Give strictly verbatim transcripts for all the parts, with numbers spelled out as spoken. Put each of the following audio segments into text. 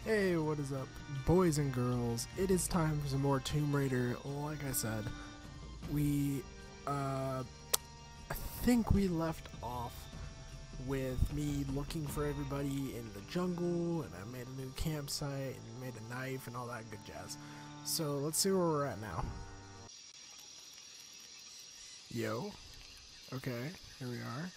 Hey, what is up, boys and girls? It is time for some more Tomb Raider. Like I said, we, uh, I think we left off with me looking for everybody in the jungle, and I made a new campsite, and made a knife, and all that good jazz. So, let's see where we're at now. Yo. Okay, here we are.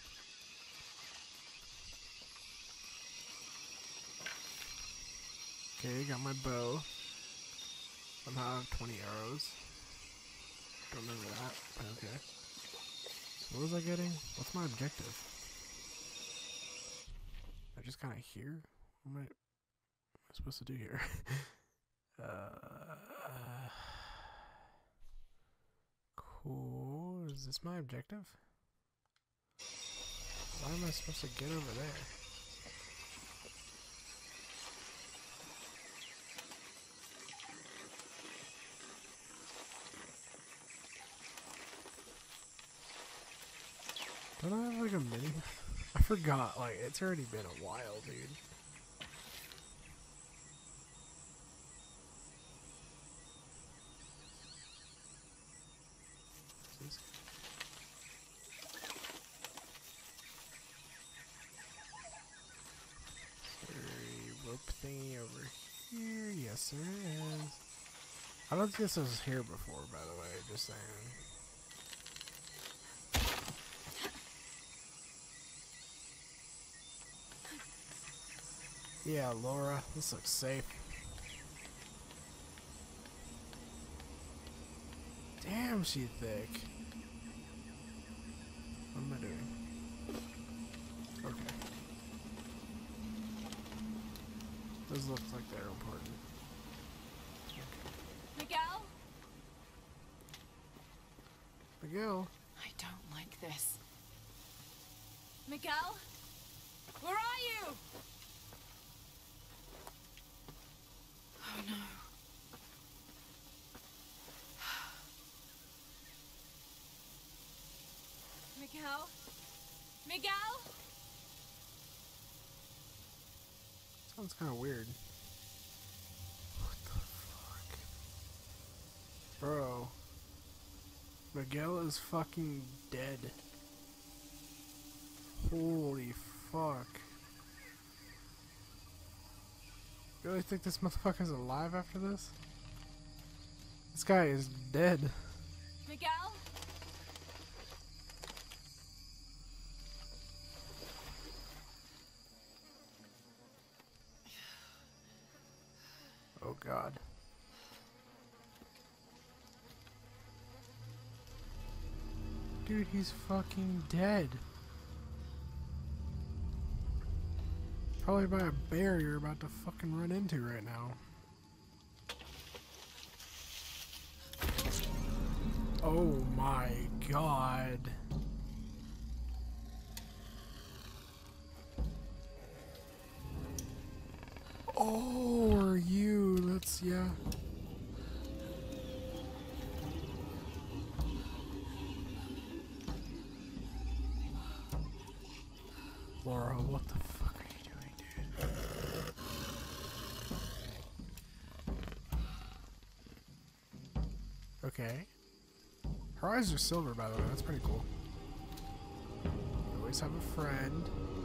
Okay, got my bow. Somehow I have twenty arrows. Don't remember that, but okay. So what was I getting? What's my objective? I just kind of here? What am I, what am I supposed to do here? uh, cool. Is this my objective? Why am I supposed to get over there? Don't I have like a mini? I forgot, like, it's already been a while, dude. What's this? Is there a rope thingy over here? Yes, there is. I don't think this was here before, by the way, just saying. Yeah, Laura, this looks safe. Damn, she thick. What am I doing? Okay. Those look like they're important. Okay. Miguel? Miguel? I don't like this. Miguel? Where are you? Oh no. Miguel? Miguel? Sounds kind of weird. What the fuck? Bro. Miguel is fucking dead. Holy fuck. You really think this motherfucker's alive after this? This guy is dead. Miguel? Oh god. Dude, he's fucking dead. Probably by a bear you're about to fucking run into right now. Oh my god. Oh, are you? Let's, yeah. Laura, what the fuck are you doing, dude? Okay. Her eyes are silver, by the way. That's pretty cool. You always have a friend.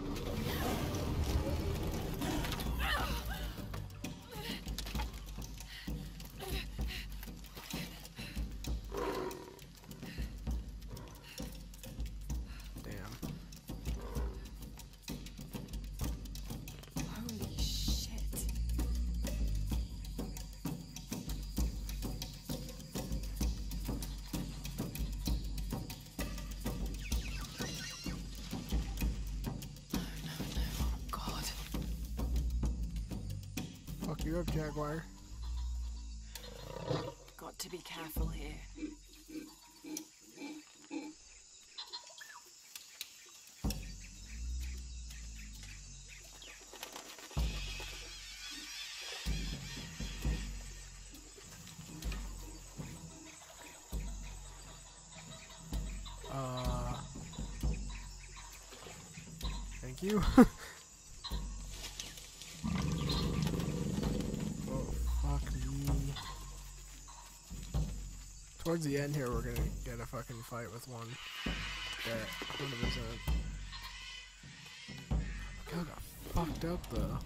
Fuck you up, Jaguar. Got to be careful here. Uh, thank you. Towards the end here, we're gonna get a fucking fight with one. That one hundred percent. God, got fucked up though.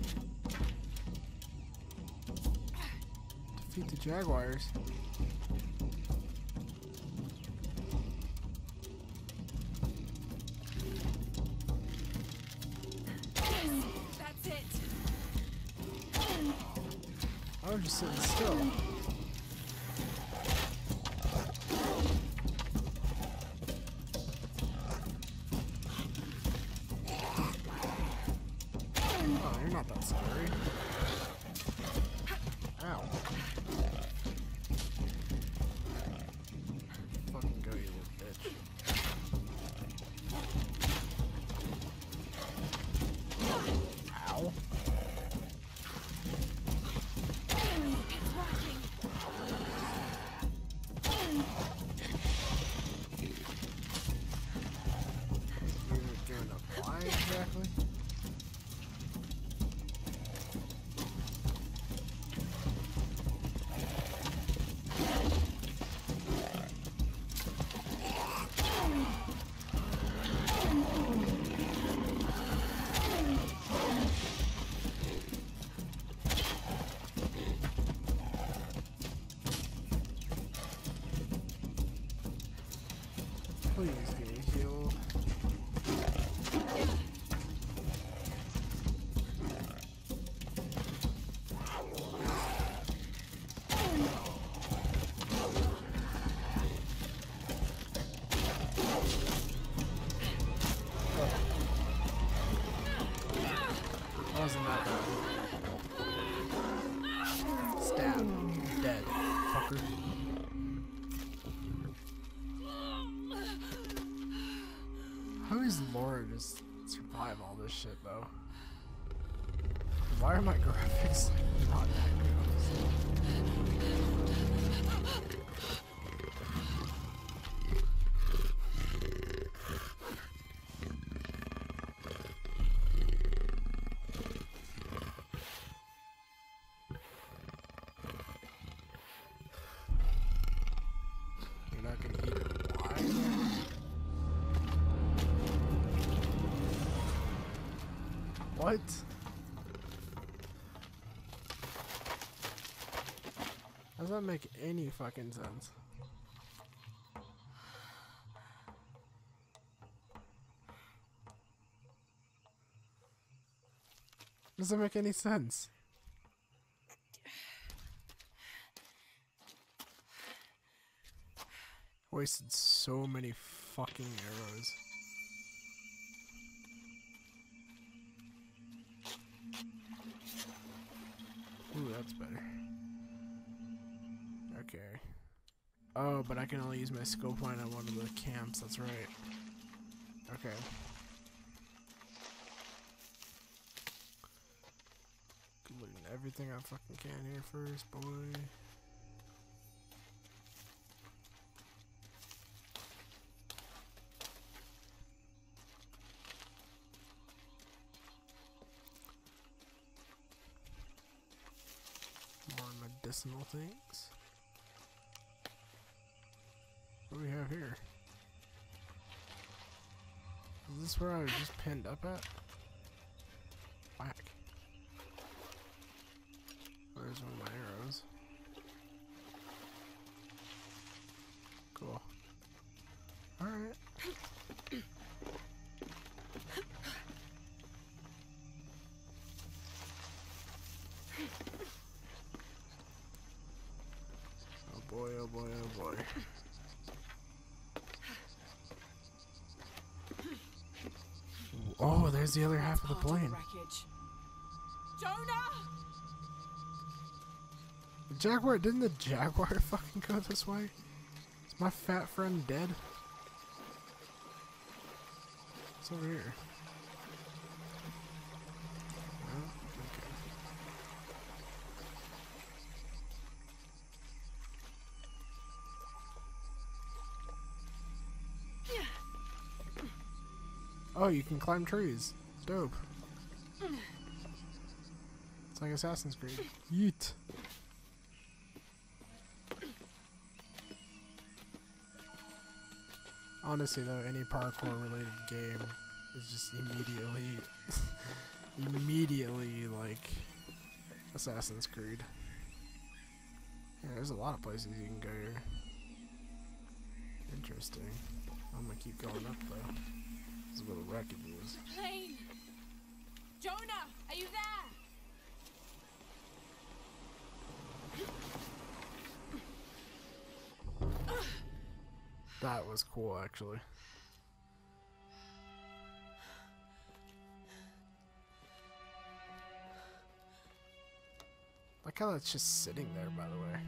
Defeat the Jaguars. That's it. I was just sitting still. Oh, you're not that scary. Ow. Fucking go, you little bitch. Ow. It's working. You're doing a why exactly? Please give me heal. Wasn't that bad. Stab. Dead. Fucker. How is Laura just survive all this shit though? Why are my graphics like not that good? You're not gonna eat it. Why? What? Does that make any fucking sense? Doesn't make any sense. Wasted so many fucking arrows. Ooh, that's better. Okay. Oh, but I can only use my scope line on one of the camps, that's right. Okay. Looting everything I fucking can here first, boy. More medicinal things. What do we have here? Is this where I was just pinned up at? Whack. There's one of my arrows. Cool. Alright. Oh boy, oh boy, oh boy. Oh, there's the other half of the plane. Wreckage. Jonah! The Jaguar, didn't the Jaguar fucking go this way? Is my fat friend dead? What's over here? No? Okay. Oh, you can climb trees. Dope. It's like Assassin's Creed. Yeet. honestly though, any parkour related game is just immediately, immediately like Assassin's Creed. Yeah, there's a lot of places you can go here. Interesting. I'm gonna keep going up though. This is where the wreckage is. Plane! Jonah, are you there? That was cool, actually. Like how that's just sitting there, by the way.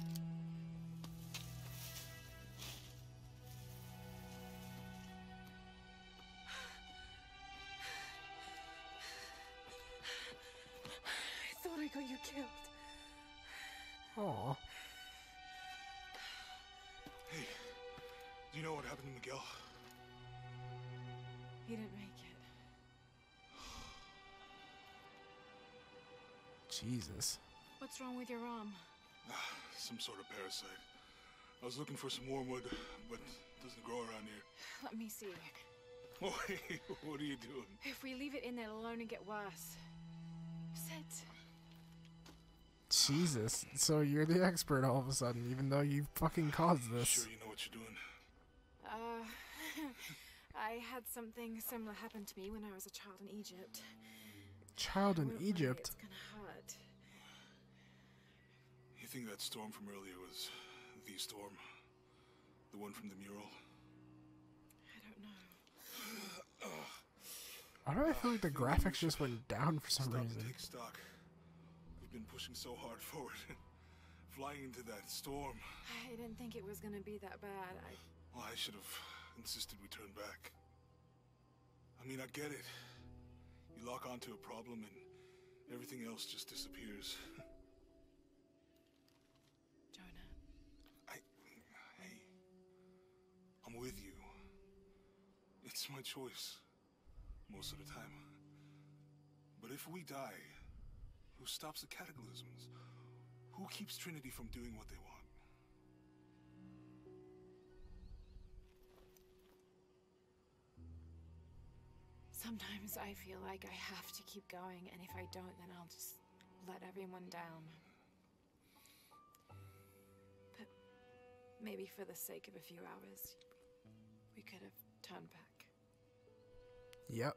I thought I got you killed. Aw. Hey, do you know what happened to Miguel? He didn't make it. Jesus. What's wrong with your arm? Some sort of parasite. I was looking for some wormwood, but it doesn't grow around here. Let me see. Oh, hey, what are you doing? If we leave it in there, it'll only get worse. Sit. Jesus. So you're the expert all of a sudden, even though you fucking caused this. Sure you know what you're doing? Uh, I had something similar happen to me when I was a child in Egypt. Child in Won't worry, Egypt? It's gonna hurt. You think that storm from earlier was the storm? The one from the mural? I don't know. Why do I feel like the graphics just went down for some Stop reason? and take stock. We've been pushing so hard forward. Flying into that storm. I didn't think it was gonna be that bad. I... Well, I should have insisted we turn back. I mean, I get it. You lock onto a problem and everything else just disappears. Jonah. I... Hey. I'm with you. It's my choice. Most of the time. But if we die, who stops the cataclysms? Who keeps Trinity from doing what they want? Sometimes I feel like I have to keep going, and if I don't, then I'll just let everyone down. But maybe for the sake of a few hours, we could have turned back. Yep.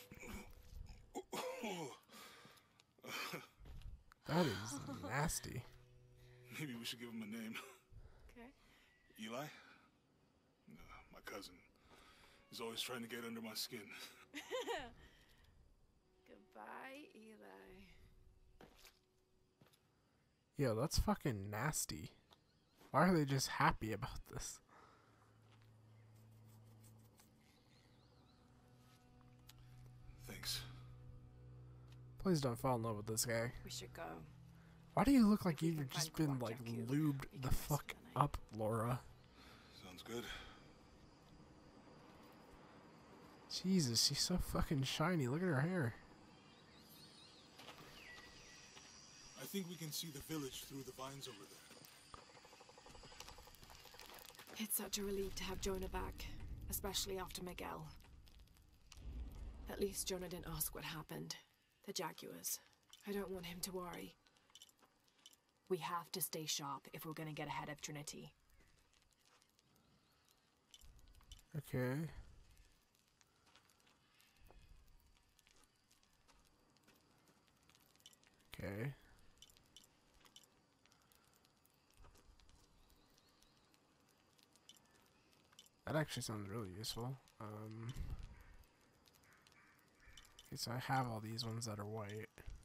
That is nasty. Maybe we should give him a name. Okay. Eli? No, my cousin. He's always trying to get under my skin. Goodbye, Eli. Yo, that's fucking nasty. Why are they just happy about this? Thanks. Please don't fall in love with this guy. We should go. Why do you look like If we you've can just find been like Kwaku, lubed we the can fuck rest the night. up, Laura? Sounds good. Jesus, she's so fucking shiny. Look at her hair. I think we can see the village through the vines over there. It's such a relief to have Jonah back, especially after Miguel. At least Jonah didn't ask what happened. The Jaguars. I don't want him to worry. We have to stay sharp if we're gonna get ahead of Trinity. Okay. Okay. That actually sounds really useful. Um, okay, so I have all these ones that are white.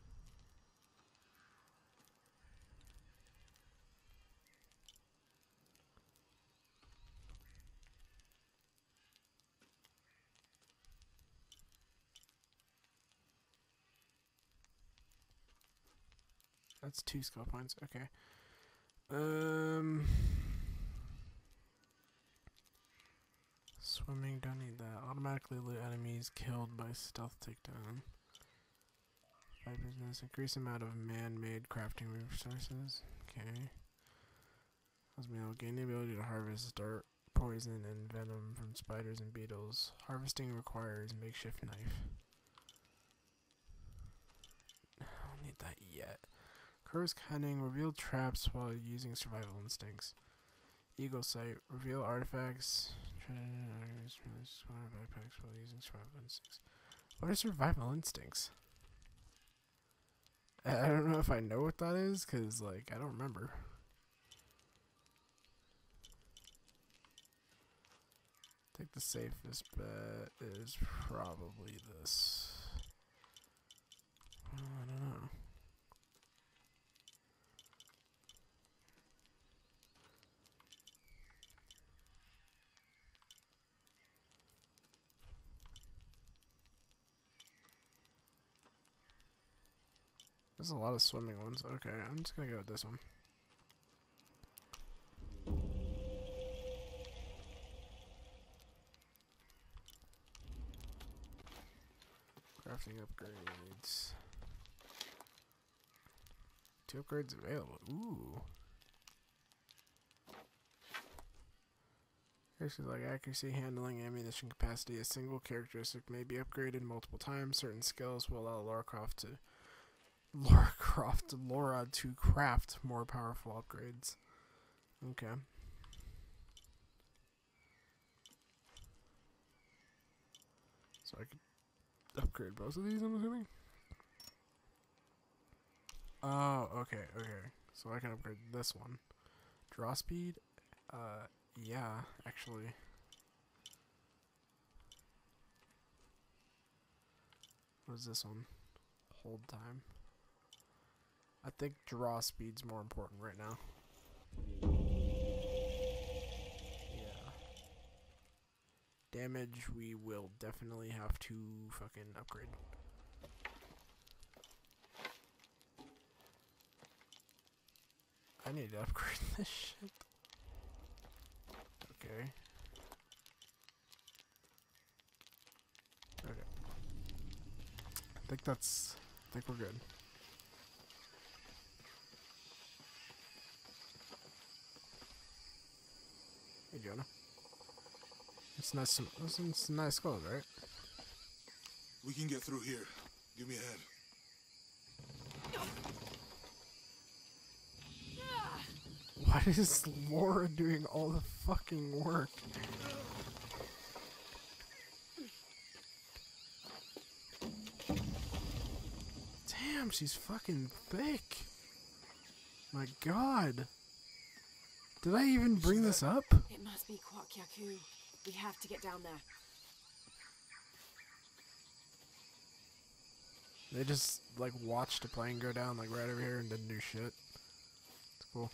That's two skill points. Okay. Um, swimming. Don't need that. Automatically loot enemies killed by stealth takedown. Five business. Increase amount of man-made crafting resources. Okay. Allows me to gain the ability to harvest dirt poison and venom from spiders and beetles. Harvesting requires makeshift knife. I don't need that yet. Crow's cunning, reveal traps while using survival instincts. Eagle sight, reveal artifacts. Backpacks while using survival instincts. What are survival instincts? I don't know if I know what that is, cause like I don't remember. I think the safest bet is probably this. Well, I don't know. There's a lot of swimming ones. Okay, I'm just gonna go with this one. Crafting upgrades. Two upgrades available. Ooh. Characters like accuracy, handling, ammunition capacity. A single characteristic may be upgraded multiple times. Certain skills will allow Lara Croft to Lara Croft Laura to craft more powerful upgrades. Okay. So I could upgrade both of these, I'm assuming? Oh, okay, okay. So I can upgrade this one. Draw speed? Uh, yeah, actually. What is this one? Hold time. I think draw speed's more important right now. Yeah. Damage we will definitely have to fucking upgrade. I need to upgrade this shit. Okay. Okay. I think that's I think we're good. Hey, Jonah. It's nice. It's, it's nice clothes, right? We can get through here. Give me a hand. Why is Laura doing all the fucking work? Damn, she's fucking thick. My god. Did I even bring this up? It must be Kwak Yaku. We have to get down there. They just, like, watched a plane go down, like, right over here and didn't do shit. It's cool.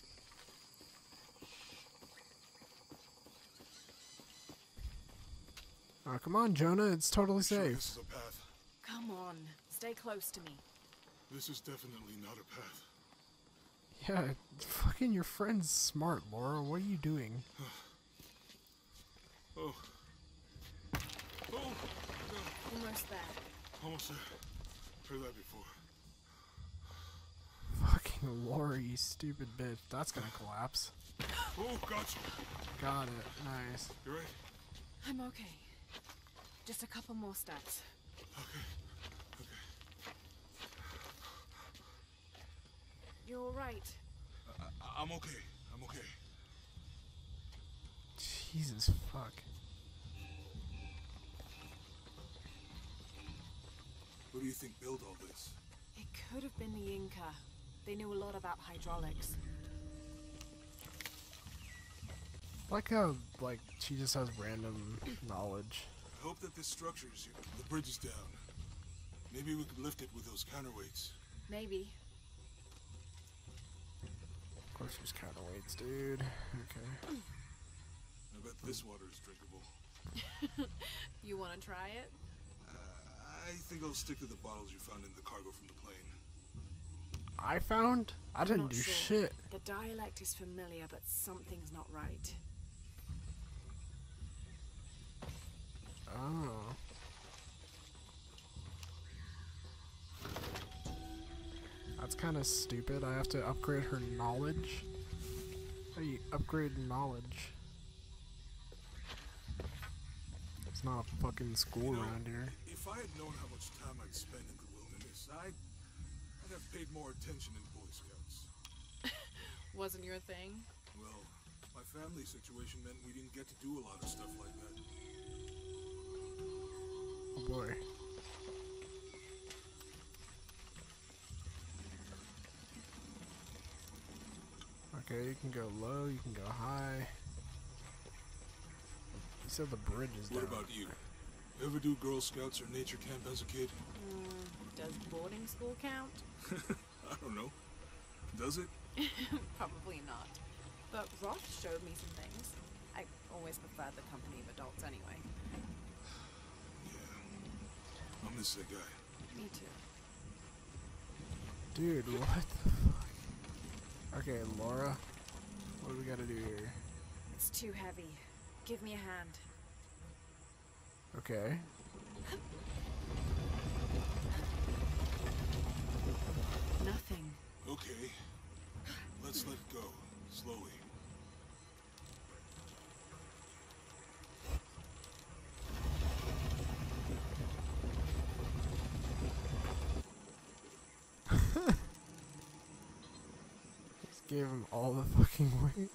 Oh, come on, Jonah. It's totally Sure safe. this is a path. Come on, stay close to me. This is definitely not a path. Yeah, fucking your friend's smart, Laura. What are you doing? Oh. Oh. Almost there. Almost there. Heard that before. Fucking Laura, you stupid bitch. That's gonna collapse. Oh, gotcha. Got it. Nice. You right? I'm okay. Just a couple more steps. Okay. Okay. You're all right. I, I, I'm okay. I'm okay. Jesus fuck. What do you think built all this? It could have been the Inca. They knew a lot about hydraulics. I like how, like, she just has random knowledge. I hope that this structure is here. The bridge is down. Maybe we could lift it with those counterweights. Maybe. Of course there's counterweights, dude. Okay. I bet this water is drinkable. You want to try it? I think I'll stick to the bottles you found in the cargo from the plane. I found? I I'm didn't not do sure. shit. The dialect is familiar, but something's not right. Oh. That's kind of stupid. I have to upgrade her knowledge. How do you upgrade knowledge? fucking school You know, around here. If I had known how much time I'd spend in the wilderness, I'd, I'd have paid more attention in Boy Scouts. Wasn't your thing? Well, my family situation meant we didn't get to do a lot of stuff like that. Oh boy. Okay, you can go low, you can go high. You said the bridge is What down. about you? Ever do Girl Scouts or nature camp as a kid? Mm, does boarding school count? I don't know. Does it? Probably not. But Roth showed me some things. I always preferred the company of adults anyway. Yeah. I miss that guy. Me too. Dude, what the fuck? Okay, Laura. What do we gotta do here? It's too heavy. Give me a hand. Okay. Nothing. Okay. Let's let it go. Slowly. Just gave him all the fucking weight.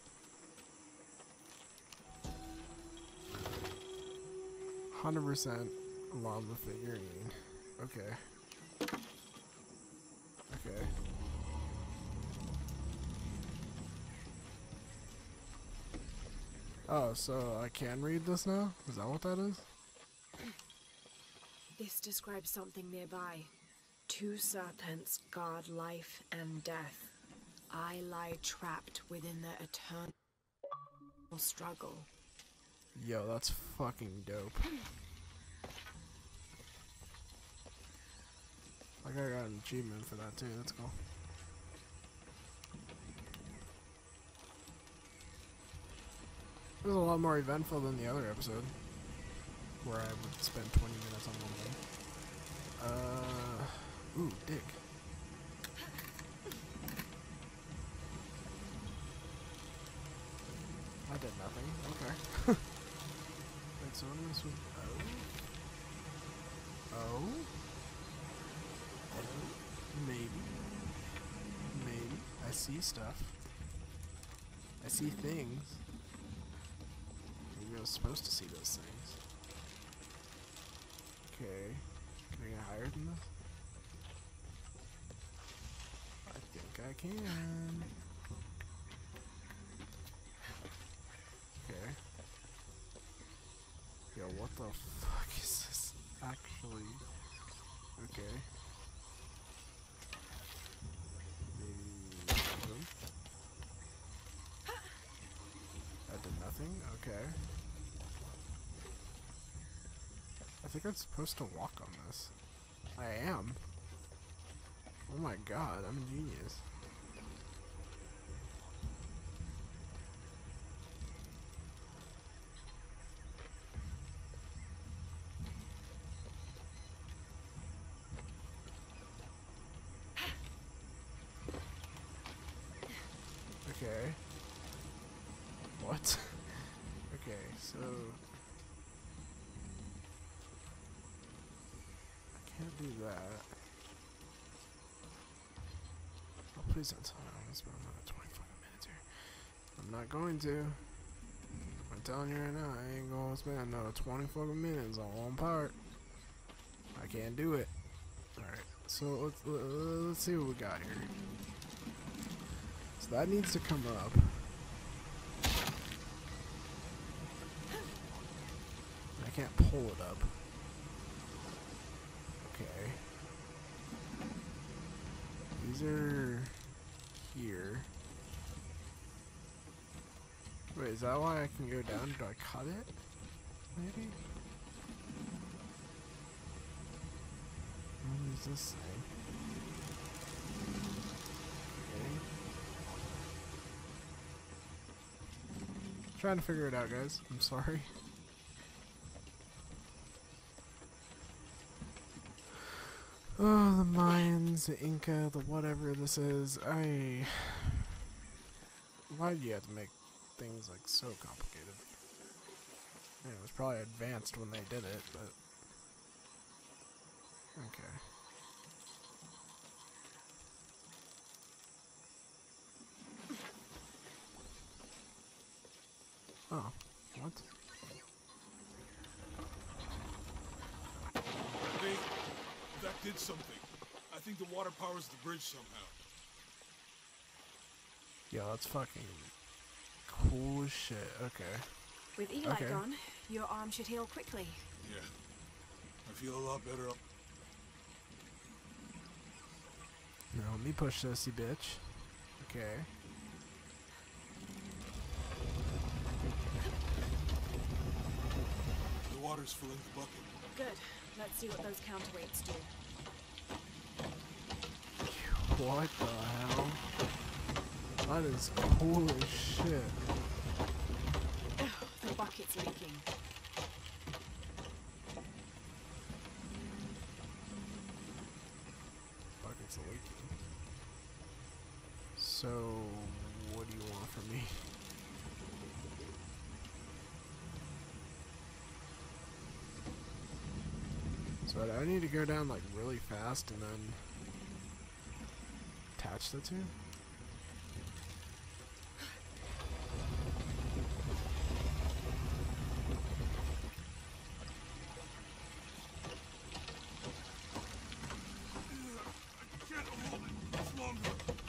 one hundred percent lava figurine. Okay. Okay. Oh, so I can read this now? Is that what that is? This describes something nearby. Two serpents guard life and death. I lie trapped within their eternal struggle. Yo, that's fucking dope. Like I got an achievement for that too, that's cool. It was a lot more eventful than the other episode, where I would spend twenty minutes on one thing. Uh, ooh, dick. I did nothing, okay. Wait, so what am I supposed to... Oh? Oh? Oh? Maybe. Maybe. I see stuff. I see things. Maybe I was supposed to see those things. Okay. Can I get higher than this? I think I can. Okay. Yo, what the fuck is this actually? Okay. Maybe boom. That did nothing? Okay. I think I'm supposed to walk on this. I am. Oh my god, I'm a genius. Okay. What? Okay, so... I can't do that. Oh, please don't tell me I'm gonna spend another twenty fucking minutes here. I'm not going to. I'm telling you right now, I ain't gonna spend another twenty fucking minutes on one part. I can't do it. Alright, so let's, uh, let's see what we got here. So that needs to come up. I can't pull it up. Okay. These are here. Wait, is that why I can go down? Do I cut it? Maybe? What does this say? Okay. Trying to figure it out, guys. I'm sorry. Oh, the Mayans, the Inca, the whatever this is. I... Why do you have to make things, like, so complicated? Yeah, it was probably advanced when they did it, but okay. Oh, what? Hey, that did something. I think the water powers the bridge somehow. Yo, that's fucking cool as shit. Okay. With Eli Okay. gone, your arm should heal quickly. Yeah. I feel a lot better up. Now let me push this, you bitch. Okay. The water's filling the bucket. Good. Let's see what those counterweights do. What the hell? That is cool as shit. The bucket's leaking. Bucket's leaking. So, what do you want from me? So I need to go down like really fast and then attach the two? I can't hold it much longer.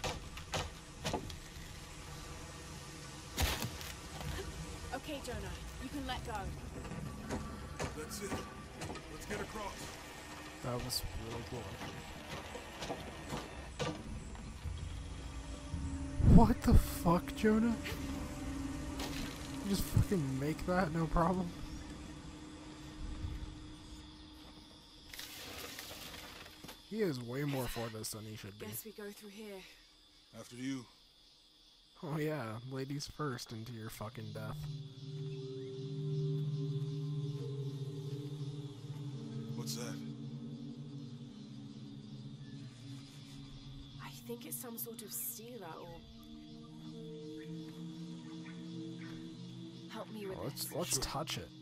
Okay, Jonah. You can let go. That's it. Let's get across. That was really cool. What the fuck, Jonah? You just fucking make that, no problem? He is way more for this than he should be. Guess we go through here. After you. Oh yeah, ladies first into your fucking death. What's that? I think it's some sort of sealer or... Help me with Let's this. let's Sure. touch it.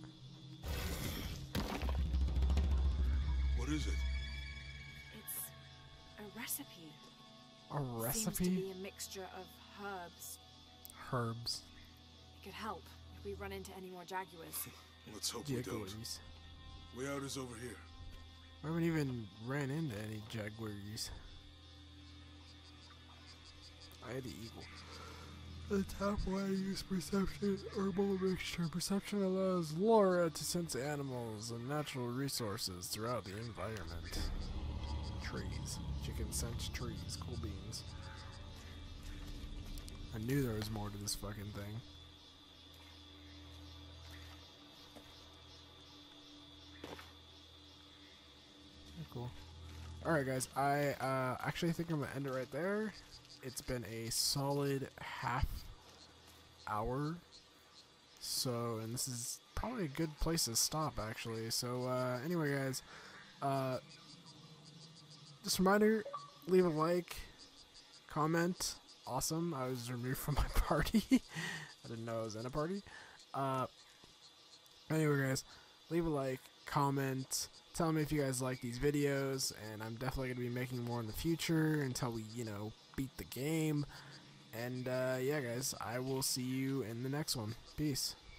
What is it? It's a recipe. A Seems to recipe? be a mixture of herbs. Herbs. It could help if we run into any more jaguars. Let's hope we don't. Jaguars. Way out is over here. I haven't even ran into any jaguars. I had the eagle. The top one use perception herbal mixture. Perception allows Laura to sense animals and natural resources throughout the environment. Trees. She can sense trees. Cool beans. I knew there was more to this fucking thing. Cool. Alright guys, I uh, actually think I'm going to end it right there. It's been a solid half hour. So, and this is probably a good place to stop actually. So, uh, anyway guys, uh, just a reminder, leave a like, comment. Awesome, I was removed from my party. I didn't know I was in a party. Uh, anyway guys, leave a like, comment, tell me if you guys like these videos, and I'm definitely going to be making more in the future until we, you know, beat the game. And, uh, yeah guys, I will see you in the next one. Peace.